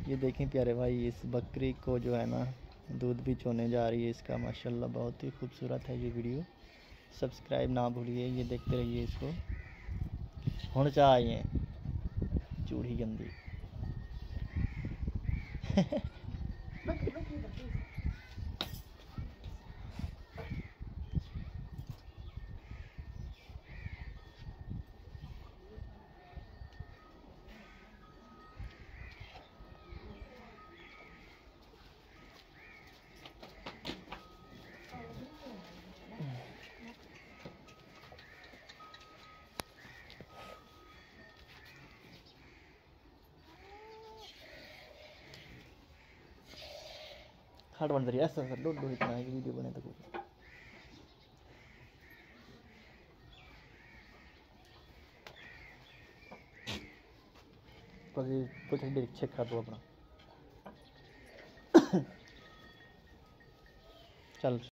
ये देखें प्यारे भाई, इस बकरी को जो है ना दूध भी चोने जा रही है इसका। माशाल्लाह बहुत ही खूबसूरत है ये वीडियो। सब्सक्राइब ना भूलिए, ये देखते रहिए इसको। हुण चाहिए चूड़ी गंदी। हाट बन रही है ऐसा सर डोडो इतना है वीडियो बने तो कुछ कुछ देर चेक कर दो अपना। चल